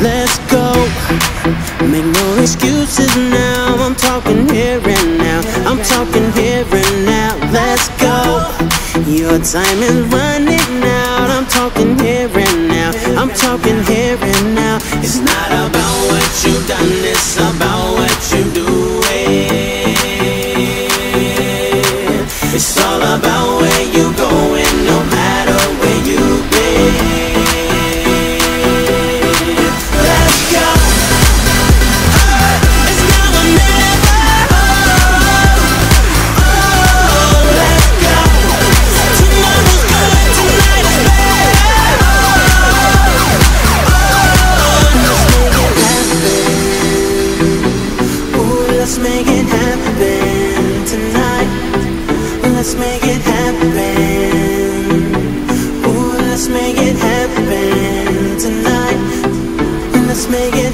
let's go. Make no excuses now, I'm talking here and now. I'm talking here and now, let's go. Your time is running out, I'm talking here and now. I'm talking here and now. It's not about what you've done, it's about what you're doing. It's all about where you're going, no matter where you've been. Let's make it happen tonight. Let's make it happen. Ooh, let's make it happen tonight. Let's make it